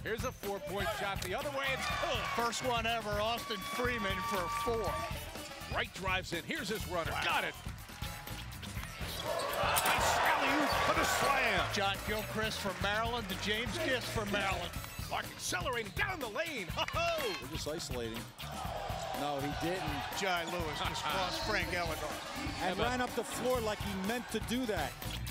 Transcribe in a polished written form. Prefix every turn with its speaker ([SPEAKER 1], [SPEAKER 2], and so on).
[SPEAKER 1] Here's a 4-point shot the other way. It's good.
[SPEAKER 2] First one ever, Austin Freeman for 4.
[SPEAKER 1] Wright drives in. Here's his runner. Wow. Got it. Nice alley-oop for the slam.
[SPEAKER 2] John Gilchrist from Maryland to James Gist from Maryland.
[SPEAKER 1] Clark accelerating down the lane. Ho-ho!
[SPEAKER 3] They're just isolating. No, he didn't.
[SPEAKER 2] Jai Lewis just crossed Frank Elliott.
[SPEAKER 3] And ran up the floor like he meant to do that.